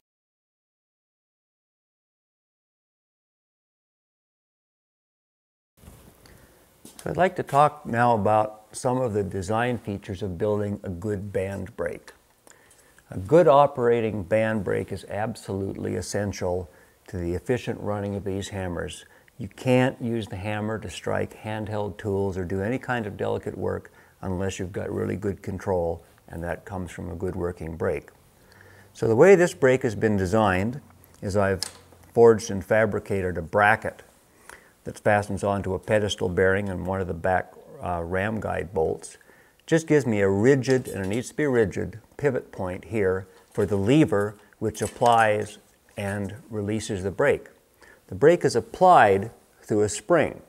So I'd like to talk now about some of the design features of building a good band brake. A good operating band brake is absolutely essential to the efficient running of these hammers. You can't use the hammer to strike handheld tools or do any kind of delicate work unless you've got really good control, and that comes from a good working brake. So the way this brake has been designed is I've forged and fabricated a bracket that fastens onto a pedestal bearing and one of the back ram guide bolts. Just gives me a rigid, and it needs to be rigid, pivot point here for the lever which applies and releases the brake. The brake is applied through a spring.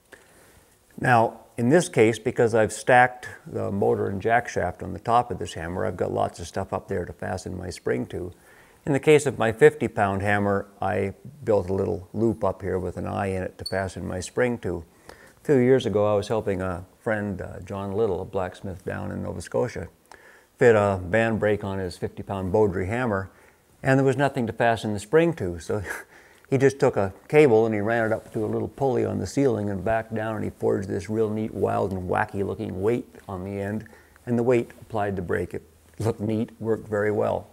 Now, in this case, because I've stacked the motor and jack shaft on the top of this hammer, I've got lots of stuff up there to fasten my spring to. In the case of my 50-pound hammer, I built a little loop up here with an eye in it to fasten my spring to. A few years ago, I was helping a friend, John Little, a blacksmith down in Nova Scotia, fit a band brake on his 50-pound Beaudry hammer, and there was nothing to fasten the spring to. So he just took a cable and he ran it up to a little pulley on the ceiling and back down, and he forged this real neat, wild and wacky looking weight on the end, and the weight applied the brake. It looked neat, worked very well.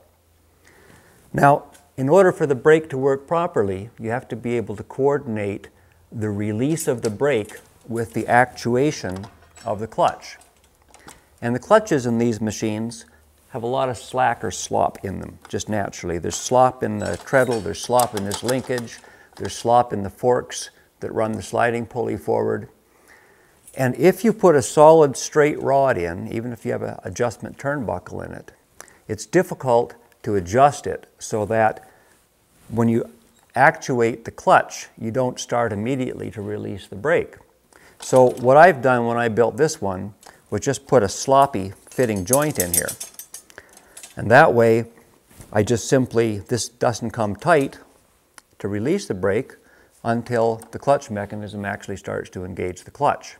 Now, in order for the brake to work properly, you have to be able to coordinate the release of the brake with the actuation of the clutch. And the clutches in these machines have a lot of slack or slop in them, just naturally. There's slop in the treadle, there's slop in this linkage, there's slop in the forks that run the sliding pulley forward. And if you put a solid straight rod in, even if you have an adjustment turnbuckle in it, it's difficult to adjust it so that when you actuate the clutch, you don't start immediately to release the brake. So what I've done when I built this one was just put a sloppy fitting joint in here. And that way, I just simply, this doesn't come tight to release the brake until the clutch mechanism actually starts to engage the clutch.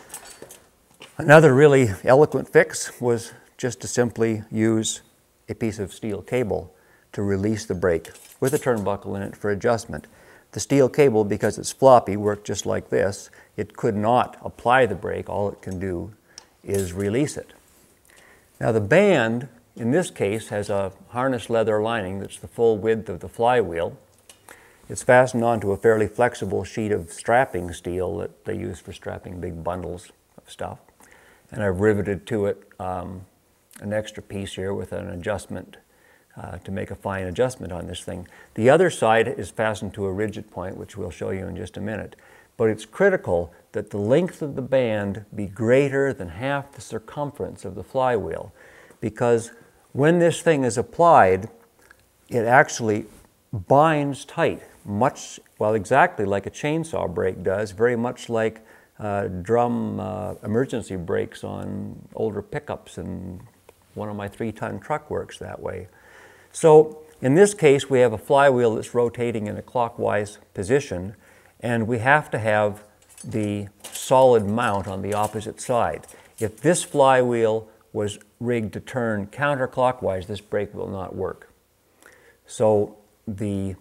Another really eloquent fix was just to simply use a piece of steel cable to release the brake with a turnbuckle in it for adjustment. The steel cable, because it's floppy, worked just like this. It could not apply the brake. All it can do is release it. Now the band, in this case, has a harness leather lining that's the full width of the flywheel. It's fastened onto a fairly flexible sheet of strapping steel that they use for strapping big bundles of stuff. And I've riveted to it an extra piece here with an adjustment to make a fine adjustment on this thing. The other side is fastened to a rigid point, which we'll show you in just a minute. But it's critical that the length of the band be greater than half the circumference of the flywheel, because when this thing is applied, it actually binds tight, much, well, exactly like a chainsaw brake does, very much like drum emergency brakes on older pickups, and one of my 3-ton truck works that way. So in this case, we have a flywheel that's rotating in a clockwise position, and we have to have the solid mount on the opposite side. If this flywheel was rigged to turn counterclockwise, this brake will not work. So the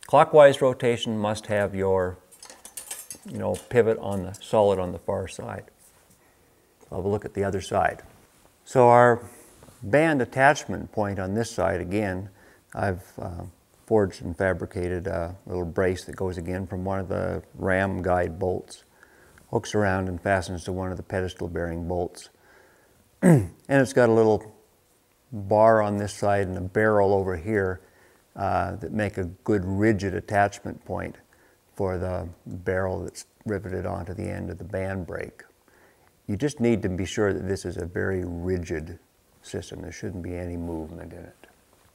Clockwise rotation must have your, pivot on the solid on the far side. I'll have a look at the other side. So our band attachment point on this side, again, I've forged and fabricated a little brace that goes again from one of the ram guide bolts, hooks around and fastens to one of the pedestal bearing bolts. And it's got a little bar on this side and a barrel over here that make a good rigid attachment point for the barrel that's riveted onto the end of the band brake. You just need to be sure that this is a very rigid system. There shouldn't be any movement in it.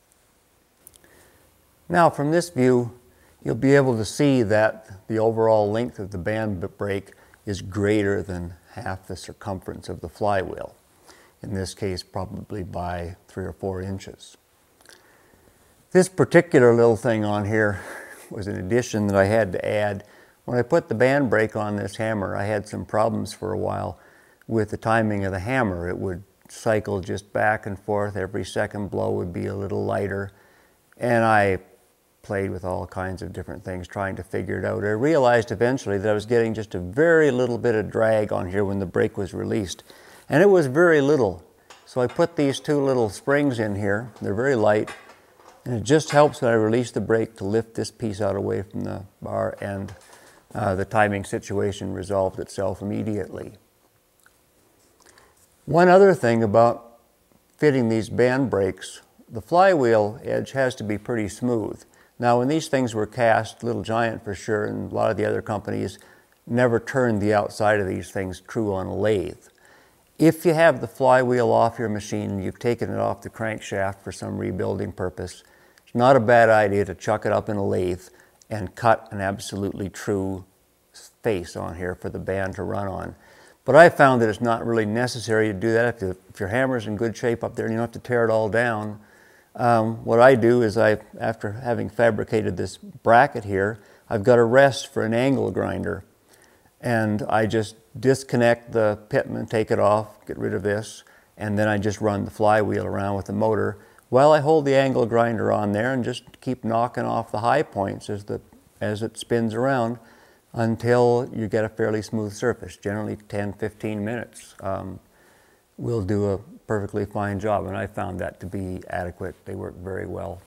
Now from this view, you'll be able to see that the overall length of the band brake is greater than half the circumference of the flywheel. In this case, probably by 3 or 4 inches. This particular little thing on here was an addition that I had to add. When I put the band brake on this hammer, I had some problems for a while with the timing of the hammer. It would cycle just back and forth. Every second blow would be a little lighter. And I played with all kinds of different things trying to figure it out. I realized eventually that I was getting just a very little bit of drag on here when the brake was released. And it was very little. So I put these 2 little springs in here. They're very light. And it just helps when I release the brake to lift this piece out away from the bar, and the timing situation resolved itself immediately. One other thing about fitting these band brakes, the flywheel edge has to be pretty smooth. Now when these things were cast, Little Giant for sure, and a lot of the other companies never turned the outside of these things true on a lathe. If you have the flywheel off your machine and you've taken it off the crankshaft for some rebuilding purpose, it's not a bad idea to chuck it up in a lathe and cut an absolutely true face on here for the band to run on. But I found that it's not really necessary to do that. If your hammer's in good shape up there and you don't have to tear it all down, what I do is after having fabricated this bracket here, I've got a rest for an angle grinder. And I just disconnect the pitman, take it off, get rid of this, and then I just run the flywheel around with the motor while I hold the angle grinder on there and just keep knocking off the high points as it spins around until you get a fairly smooth surface. Generally 10-15 minutes will do a perfectly fine job, and I found that to be adequate. They work very well.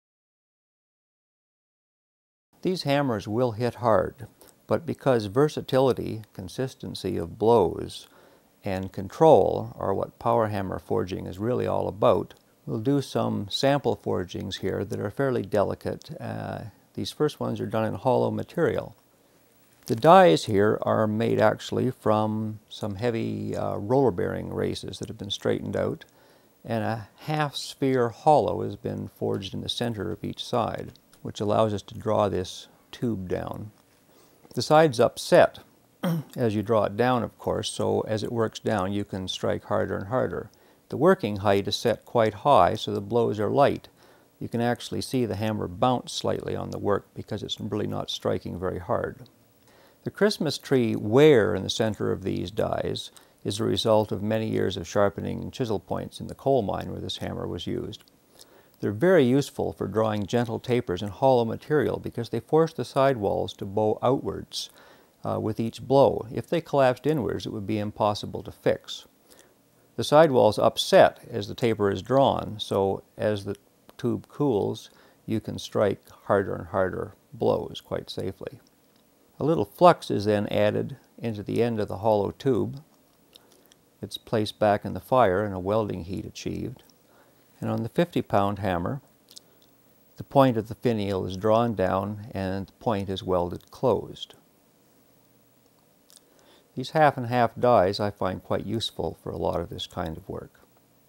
These hammers will hit hard, but because versatility, consistency of blows, and control are what Powerhammer forging is really all about, we'll do some sample forgings here that are fairly delicate. These first ones are done in hollow material. The dies here are made actually from some heavy roller bearing races that have been straightened out, and a half sphere hollow has been forged in the center of each side, which allows us to draw this tube down. The side's upset as you draw it down, of course, so as it works down you can strike harder and harder. The working height is set quite high, so the blows are light. You can actually see the hammer bounce slightly on the work because it's really not striking very hard. The Christmas tree wear in the center of these dies is a result of many years of sharpening chisel points in the coal mine where this hammer was used. They're very useful for drawing gentle tapers in hollow material because they force the sidewalls to bow outwards with each blow. If they collapsed inwards, it would be impossible to fix. The sidewalls upset as the taper is drawn, so as the tube cools, you can strike harder and harder blows quite safely. A little flux is then added into the end of the hollow tube. It's placed back in the fire and a welding heat achieved. And on the 50-pound hammer, the point of the finial is drawn down and the point is welded closed. These half and half dies I find quite useful for a lot of this kind of work.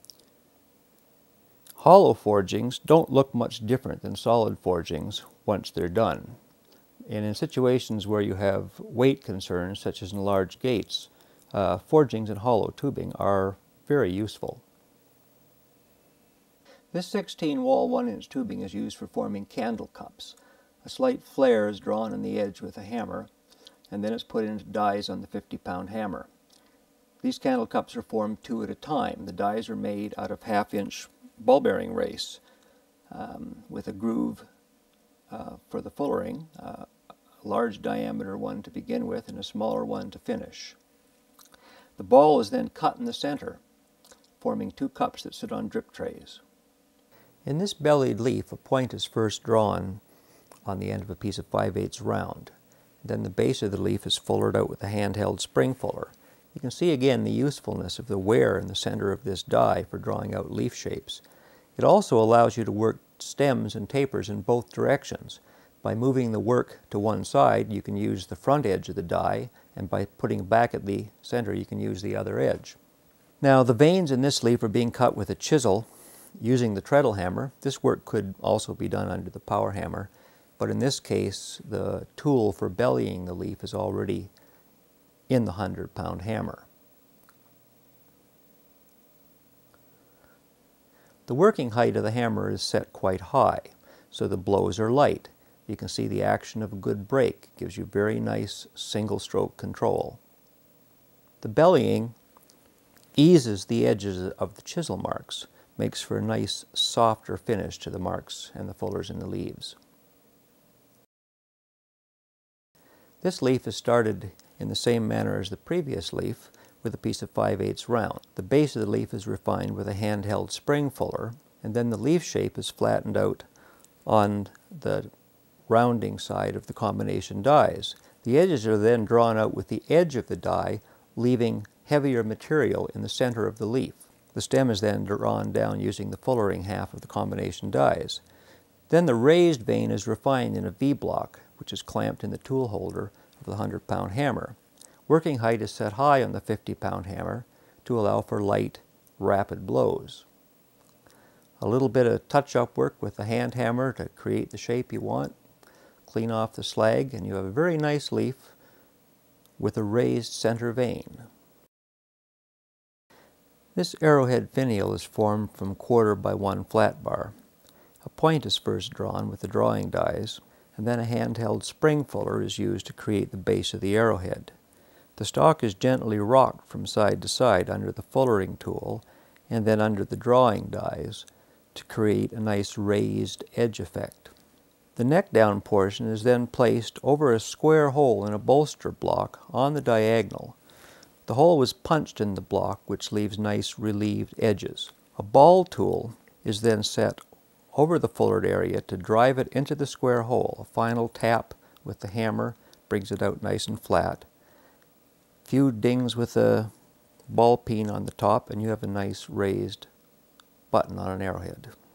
Hollow forgings don't look much different than solid forgings once they're done. And in situations where you have weight concerns, such as in large gates, forgings in hollow tubing are very useful. This 16-wall 1-inch tubing is used for forming candle cups. A slight flare is drawn on the edge with a hammer, and then it's put into dies on the 50-pound hammer. These candle cups are formed 2 at a time. The dies are made out of 1/2-inch ball bearing race with a groove for the fullering, a large diameter one to begin with and a smaller one to finish. The ball is then cut in the center, forming two cups that sit on drip trays. In this bellied leaf, a point is first drawn on the end of a piece of 5/8 round. Then the base of the leaf is fullered out with a handheld spring fuller. You can see again the usefulness of the wear in the center of this die for drawing out leaf shapes. It also allows you to work stems and tapers in both directions. By moving the work to one side, you can use the front edge of the die, and by putting it back at the center, you can use the other edge. Now, the veins in this leaf are being cut with a chisel using the treadle hammer. This work could also be done under the Powerhammer, but in this case, the tool for bellying the leaf is already in the 100-pound hammer. The working height of the hammer is set quite high, so the blows are light. You can see the action of a good brake gives you very nice single-stroke control. The bellying eases the edges of the chisel marks, makes for a nice softer finish to the marks and the fullers in the leaves. This leaf is started in the same manner as the previous leaf, with a piece of 5/8 round. The base of the leaf is refined with a handheld spring fuller, and then the leaf shape is flattened out on the rounding side of the combination dies. The edges are then drawn out with the edge of the die, leaving heavier material in the center of the leaf. The stem is then drawn down using the fullering half of the combination dies. Then the raised vein is refined in a V-block, which is clamped in the tool holder of the 100-pound hammer. Working height is set high on the 50-pound hammer to allow for light, rapid blows. A little bit of touch-up work with the hand hammer to create the shape you want. Clean off the slag, and you have a very nice leaf with a raised center vein. This arrowhead finial is formed from 1/4 by 1 flat bar. A point is first drawn with the drawing dies, and then a handheld spring fuller is used to create the base of the arrowhead. The stock is gently rocked from side to side under the fullering tool and then under the drawing dies to create a nice raised edge effect. The neck down portion is then placed over a square hole in a bolster block on the diagonal. The hole was punched in the block, which leaves nice relieved edges. A ball tool is then set over the fullered area to drive it into the square hole. A final tap with the hammer brings it out nice and flat. Few dings with a ball peen on the top, and you have a nice raised button on an arrowhead.